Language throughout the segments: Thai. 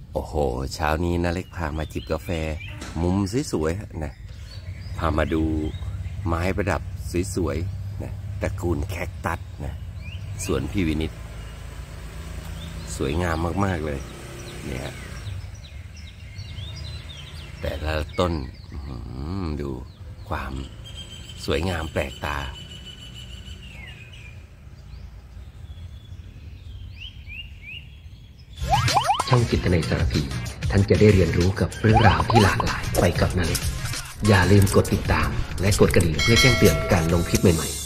โอ้โหเช้านี้นาเล็กพามาจิบกาแฟมุมสวยๆนะพามาดูไม้ประดับสวยๆนะตระกูลแคคตัสนะสวนพี่วินิตสวยงามมากๆเลยเนี่ยแต่ละต้นดูความสวยงามแปลกตาช่องจิตนาสารพีท่านจะได้เรียนรู้กับเรื่องราวที่หลากหลายไปกับนาเล็กอย่าลืมกดติดตามและกดกระดิ่งเพื่อแจ้งเตือนการลงคลิปใหม่ๆ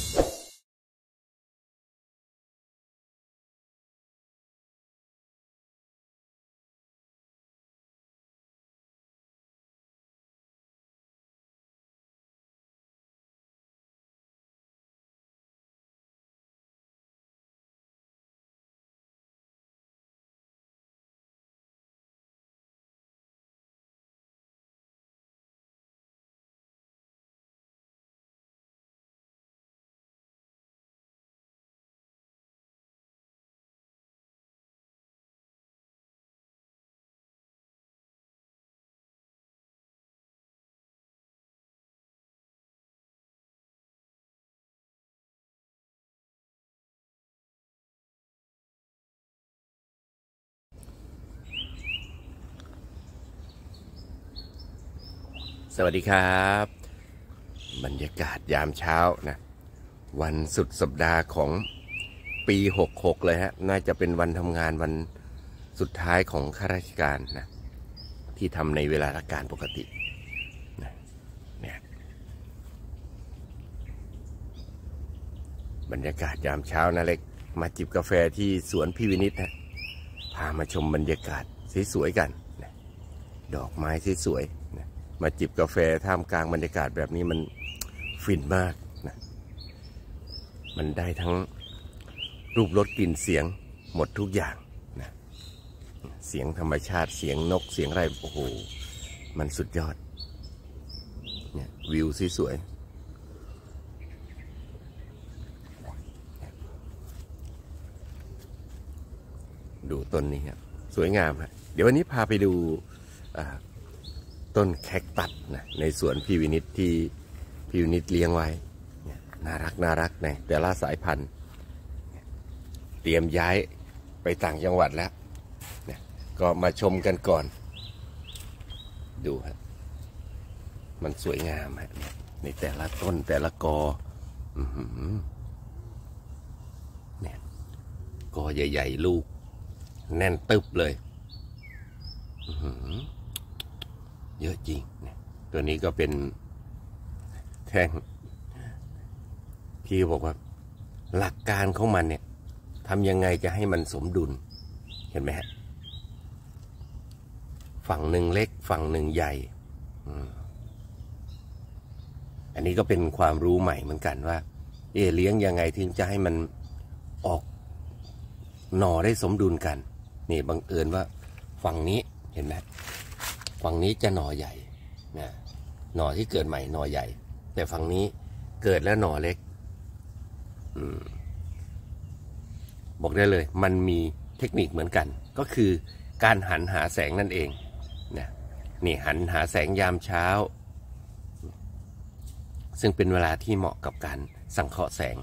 สวัสดีครับบรรยากาศยามเช้านะวันสุดสัปดาห์ของปี66เลยฮะน่าจะเป็นวันทำงานวันสุดท้ายของข้าราชการนะที่ทำในเวลาราชการปกตินะเนี่ยบรรยากาศยามเช้านะเล็กมาจิบกาแฟที่สวนพี่วินิตนะพามาชมบรรยากาศสวยๆกันนะดอกไม้สวยๆนะมาจิบกาแฟท่ามกลางบรรยากาศแบบนี้มันฟินมากนะมันได้ทั้งรูปรสกลิ่นเสียงหมดทุกอย่างนะเสียงธรรมชาติเสียงนกเสียงอะไรโอ้โหมันสุดยอดเนี่ยวิวสวยดูต้นนี้ครับสวยงามครับเดี๋ยววันนี้พาไปดูต้นแคคตัสนะในสวนพี่วินิตที่พี่วินิตเลี้ยงไว้น่ารักนะแต่ละสายพันธุ์เตรียมย้ายไปต่างจังหวัดแล้วนะก็มาชมกันก่อนดูครับมันสวยงามฮะในแต่ละต้นแต่ละกอเนี่ยกอใหญ่ๆลูกแน่นตึบเลยเยอะจริงเนี่ยตัวนี้ก็เป็นแท่งพี่บอกว่าหลักการของมันเนี่ยทำยังไงจะให้มันสมดุลเห็นไหมฮะฝั่งหนึ่งเล็กฝั่งหนึ่งใหญ่อันนี้ก็เป็นความรู้ใหม่เหมือนกันว่าเลี้ยงยังไงถึงจะให้มันออกหน่อได้สมดุลกันนี่บังเอิญว่าฝั่งนี้เห็นไหมฝั่งนี้จะหน่อใหญ่นะหน่อที่เกิดใหม่หน่อใหญ่แต่ฝั่งนี้เกิดแล้วหน่อเล็กบอกได้เลยมันมีเทคนิคเหมือนกันก็คือการหันหาแสงนั่นเองนะนี่หันหาแสงยามเช้าซึ่งเป็นเวลาที่เหมาะกับการสังเคราะห์แสง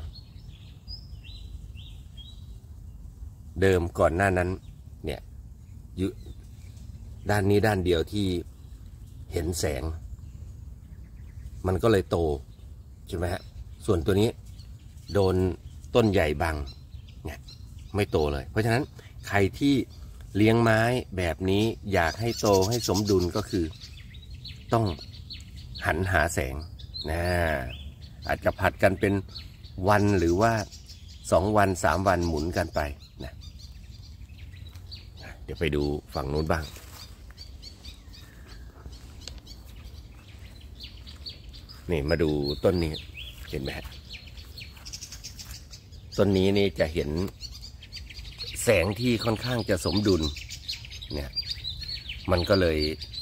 เดิมก่อนหน้านั้นเนี่ยอยู่ด้านนี้ด้านเดียวที่เห็นแสงมันก็เลยโตใช่ไหมฮะส่วนตัวนี้โดนต้นใหญ่บังเนี่ยไม่โตเลยเพราะฉะนั้นใครที่เลี้ยงไม้แบบนี้อยากให้โตให้สมดุลก็คือต้องหันหาแสงนะอาจจะผัดกันเป็นวันหรือว่า2 วัน 3 วันหมุนกันไปนะเดี๋ยวไปดูฝั่งนู้นบ้างนี่มาดูต้นนี้เห็นไหมฮะต้นนี้นี่จะเห็นแสงที่ค่อนข้างจะสมดุลเนี่ยมันก็เลย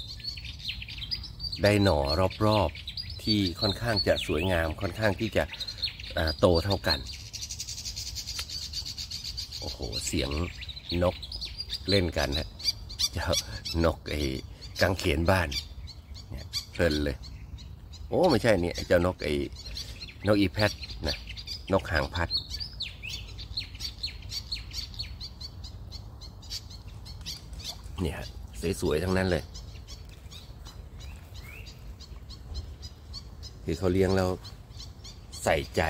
ได้หน่อรอบๆที่ค่อนข้างจะสวยงามค่อนข้างที่จะโตเท่ากันโอ้โหเสียงนกเล่นกันฮะเจ้านกไอ้กางเขนบ้านเนี่ยเพลินเลยโอ้ไม่ใช่นี่เจ้านกไอ้นกอีแพทนะนกหางพัดเนี่ยสวยๆทั้งนั้นเลยคือเขาเลี้ยงแล้วใส่ใจ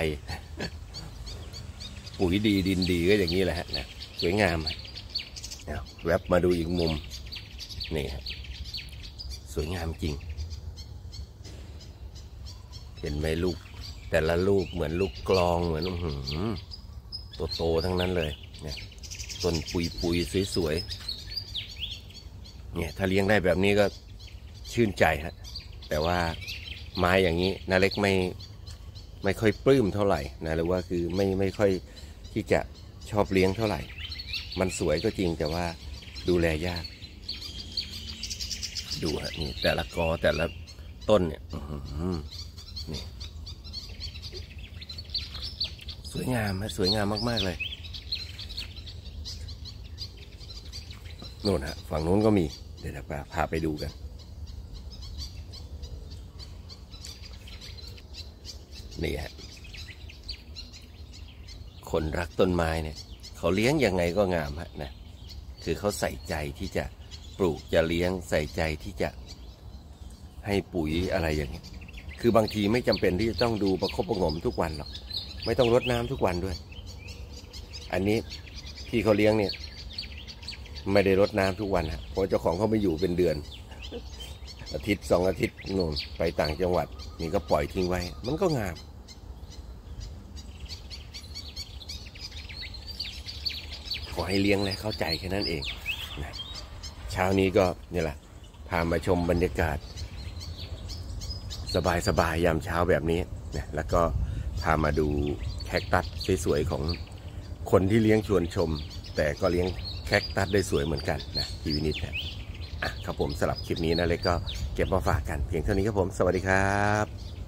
ปุ๋ยดีดินดีก็อย่างนี้แหละฮะนะสวยงามแวบมาดูอีกมุมนี่ฮะสวยงามจริงเห็นไหมลูกแต่ละลูกเหมือนลูกกลองเหมือนโตๆทั้งนั้นเลยเนี่ยต้นปุยสวยๆเนี่ยถ้าเลี้ยงได้แบบนี้ก็ชื่นใจฮะแต่ว่าไม้อย่างนี้นาเล็กไม่ค่อยปลื้มเท่าไหร่นะหรือว่าคือไม่ค่อยที่จะชอบเลี้ยงเท่าไหร่มันสวยก็จริงแต่ว่าดูแลยากดูฮะนี่แต่ละกอแต่ละต้นเนี่ยนี่สวยงามฮะสวยงามมากๆเลยโน่นฮะฝั่งนู้นก็มีเดี๋ยวพาไปดูกันนี่ฮะคนรักต้นไม้เนี่ยเขาเลี้ยงยังไงก็งามฮะนะคือเขาใส่ใจที่จะปลูกจะเลี้ยงใส่ใจที่จะให้ปุ๋ยอะไรอย่างนี้คือบางทีไม่จำเป็นที่จะต้องดูประคบประหงมทุกวันหรอกไม่ต้องรดน้ำทุกวันด้วยอันนี้พี่เขาเลี้ยงเนี่ยไม่ได้รดน้ำทุกวันฮะเพราะเจ้าของเขาไม่อยู่เป็นเดือนอาทิตย์2 อาทิตย์โน่นไปต่างจังหวัดนี่ก็ปล่อยทิ้งไว้มันก็งามขอให้เลี้ยงและเข้าใจแค่นั้นเองนะเช้านี้ก็นี่แหละพามาชมบรรยากาศสบายๆยามเช้าแบบนี้นะแล้วก็พามาดูแคคตัสสวยๆของคนที่เลี้ยงชวนชมแต่ก็เลี้ยงแคคตัสได้สวยเหมือนกันนะพี่วินิจนะครับผมสำหรับคลิปนี้นะเล็กก็เก็บมาฝากกันเพียงเท่านี้ครับผมสวัสดีครับ